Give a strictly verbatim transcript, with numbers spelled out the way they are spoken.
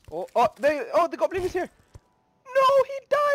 Oh, oh, they, oh, the goblin is here. No, he died.